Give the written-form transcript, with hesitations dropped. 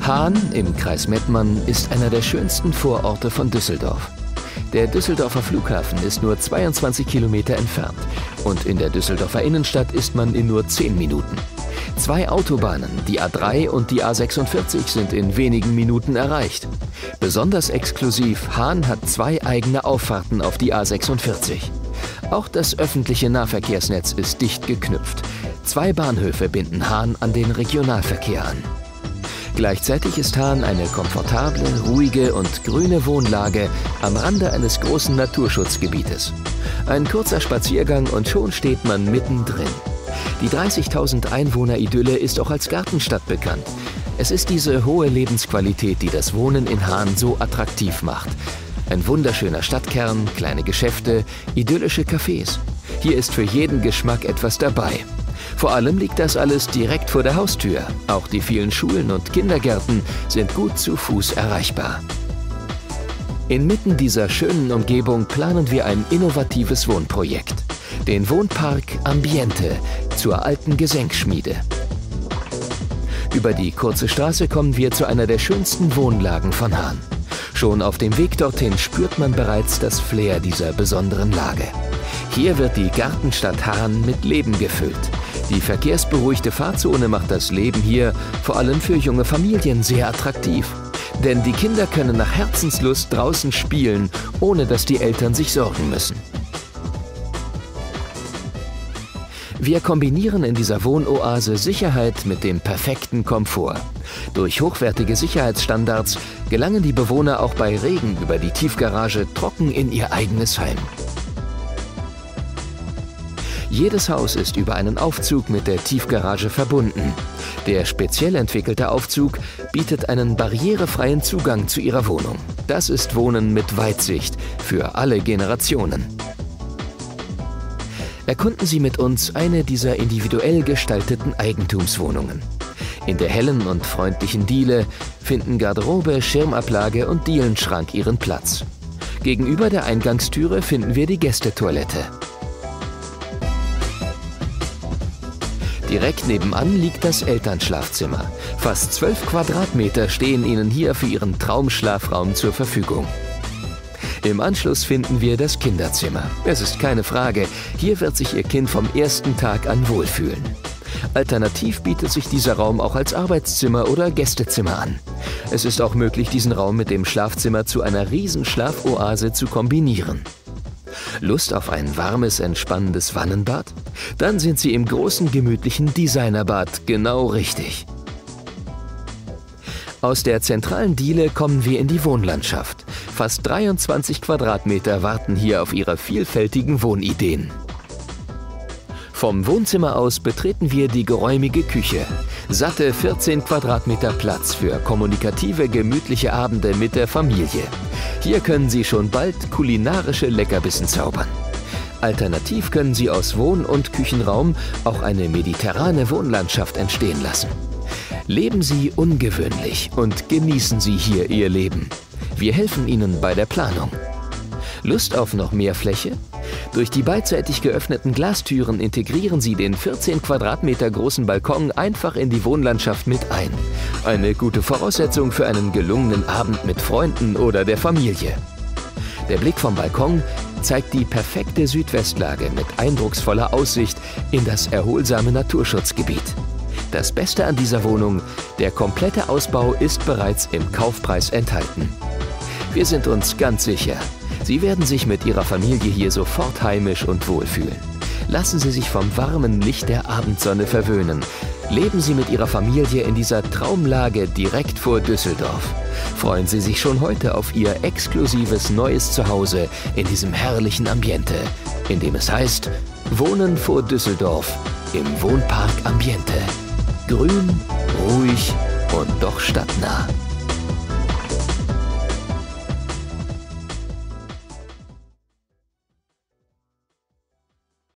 Haan im Kreis Mettmann ist einer der schönsten Vororte von Düsseldorf. Der Düsseldorfer Flughafen ist nur 22 Kilometer entfernt und in der Düsseldorfer Innenstadt ist man in nur 10 Minuten. 2 Autobahnen, die A3 und die A46, sind in wenigen Minuten erreicht. Besonders exklusiv, Haan hat 2 eigene Auffahrten auf die A46. Auch das öffentliche Nahverkehrsnetz ist dicht geknüpft. 2 Bahnhöfe binden Haan an den Regionalverkehr an. Gleichzeitig ist Haan eine komfortable, ruhige und grüne Wohnlage am Rande eines großen Naturschutzgebietes. Ein kurzer Spaziergang und schon steht man mittendrin. Die 30.000 Einwohner-Idylle ist auch als Gartenstadt bekannt. Es ist diese hohe Lebensqualität, die das Wohnen in Haan so attraktiv macht. Ein wunderschöner Stadtkern, kleine Geschäfte, idyllische Cafés. Hier ist für jeden Geschmack etwas dabei. Vor allem liegt das alles direkt vor der Haustür. Auch die vielen Schulen und Kindergärten sind gut zu Fuß erreichbar. Inmitten dieser schönen Umgebung planen wir ein innovatives Wohnprojekt. Den Wohnpark Ambiente zur alten Gesenkschmiede. Über die kurze Straße kommen wir zu einer der schönsten Wohnlagen von Haan. Schon auf dem Weg dorthin spürt man bereits das Flair dieser besonderen Lage. Hier wird die Gartenstadt Haan mit Leben gefüllt. Die verkehrsberuhigte Fahrzone macht das Leben hier vor allem für junge Familien sehr attraktiv. Denn die Kinder können nach Herzenslust draußen spielen, ohne dass die Eltern sich sorgen müssen. Wir kombinieren in dieser Wohnoase Sicherheit mit dem perfekten Komfort. Durch hochwertige Sicherheitsstandards gelangen die Bewohner auch bei Regen über die Tiefgarage trocken in ihr eigenes Heim. Jedes Haus ist über einen Aufzug mit der Tiefgarage verbunden. Der speziell entwickelte Aufzug bietet einen barrierefreien Zugang zu Ihrer Wohnung. Das ist Wohnen mit Weitsicht für alle Generationen. Erkunden Sie mit uns eine dieser individuell gestalteten Eigentumswohnungen. In der hellen und freundlichen Diele finden Garderobe, Schirmablage und Dielenschrank ihren Platz. Gegenüber der Eingangstüre finden wir die Gästetoilette. Direkt nebenan liegt das Elternschlafzimmer. Fast 12 Quadratmeter stehen Ihnen hier für Ihren Traumschlafraum zur Verfügung. Im Anschluss finden wir das Kinderzimmer. Es ist keine Frage, hier wird sich Ihr Kind vom ersten Tag an wohlfühlen. Alternativ bietet sich dieser Raum auch als Arbeitszimmer oder Gästezimmer an. Es ist auch möglich, diesen Raum mit dem Schlafzimmer zu einer Riesenschlafoase zu kombinieren. Lust auf ein warmes, entspannendes Wannenbad? Dann sind Sie im großen, gemütlichen Designerbad genau richtig. Aus der zentralen Diele kommen wir in die Wohnlandschaft. Fast 23 Quadratmeter warten hier auf Ihre vielfältigen Wohnideen. Vom Wohnzimmer aus betreten wir die geräumige Küche. Satte 14 Quadratmeter Platz für kommunikative, gemütliche Abende mit der Familie. Hier können Sie schon bald kulinarische Leckerbissen zaubern. Alternativ können Sie aus Wohn- und Küchenraum auch eine mediterrane Wohnlandschaft entstehen lassen. Leben Sie ungewöhnlich und genießen Sie hier Ihr Leben. Wir helfen Ihnen bei der Planung. Lust auf noch mehr Fläche? Durch die beidseitig geöffneten Glastüren integrieren Sie den 14 Quadratmeter großen Balkon einfach in die Wohnlandschaft mit ein. Eine gute Voraussetzung für einen gelungenen Abend mit Freunden oder der Familie. Der Blick vom Balkon zeigt die perfekte Südwestlage mit eindrucksvoller Aussicht in das erholsame Naturschutzgebiet. Das Beste an dieser Wohnung: der komplette Ausbau ist bereits im Kaufpreis enthalten. Wir sind uns ganz sicher, Sie werden sich mit Ihrer Familie hier sofort heimisch und wohlfühlen. Lassen Sie sich vom warmen Licht der Abendsonne verwöhnen. Leben Sie mit Ihrer Familie in dieser Traumlage direkt vor Düsseldorf. Freuen Sie sich schon heute auf Ihr exklusives neues Zuhause in diesem herrlichen Ambiente, in dem es heißt: Wohnen vor Düsseldorf im Wohnpark Ambiente. Grün, ruhig und doch stadtnah.